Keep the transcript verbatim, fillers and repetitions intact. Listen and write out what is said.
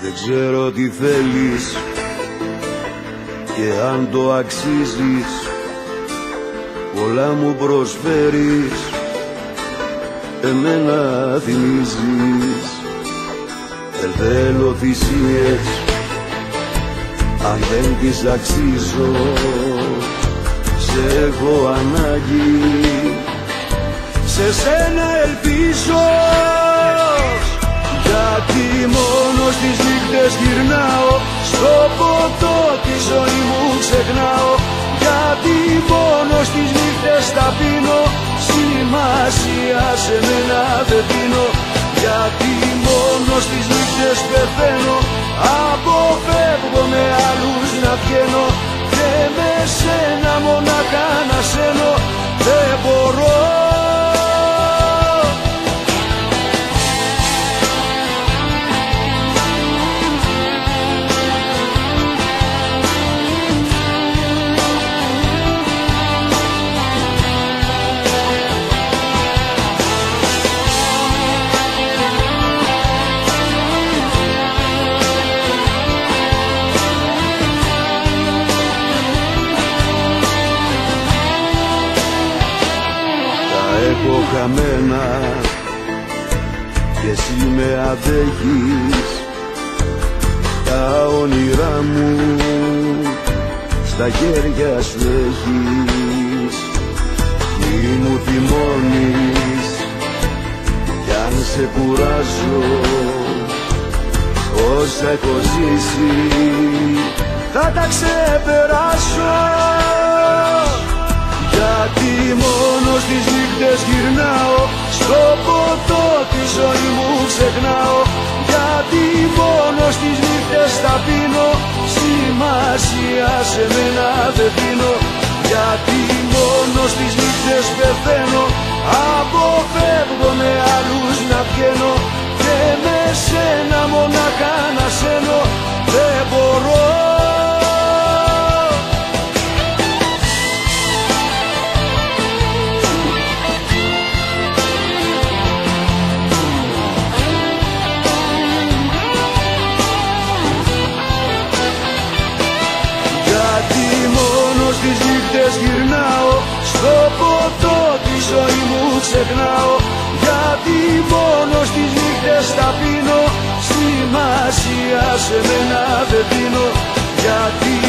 Δεν ξέρω τι θέλεις και αν το αξίζεις. Πολλά μου προσφέρεις, εμένα θυμίζεις. Δεν θέλω θυσίες αν δεν τις αξίζω. Σε έχω ανάγκη, σε σένα ελπίζω. Γιατί μόνο στις νύχτες γυρνάω, στο ποτό τη ζωή μου ξεχνάω. Γιατί μόνο στις νύχτες τα πίνω, σημασία σε μένα δεν δίνω. Γιατί μόνο στις νύχτες πεθαίνω, αποφεύγω με άλλους να βγαίνω. Και με σένα μονάχα να σένω δεν μπορώ. Έχω χαμένα και εσύ με αντέχεις. Τα όνειρά μου στα χέρια σου έχεις. Μη μου θυμώνεις κι αν σε κουράζω, όσα έχω ζήσει θα τα ξεπεράσω. Γιατί μόνο στις νύχτες γυρνάω, στο ποτό τη ζωή μου ξεχνάω. Γιατί μόνο στις νύχτες τα πίνω, σημασία σε μένα δεν δίνω. Γιατί μόνο στις νύχτες πεθαίνω, αποφεύγω με άλλους να βγαίνω. Και με σένα μονάχα να σένω δεν μπορώ. Στις νύχτες γυρνάω, στο ποτό τη ζωή μου ξεχνάω. Γιατί μόνο στις νύχτες τα πίνω, σημασία σε μένα δεν δίνω. Γιατί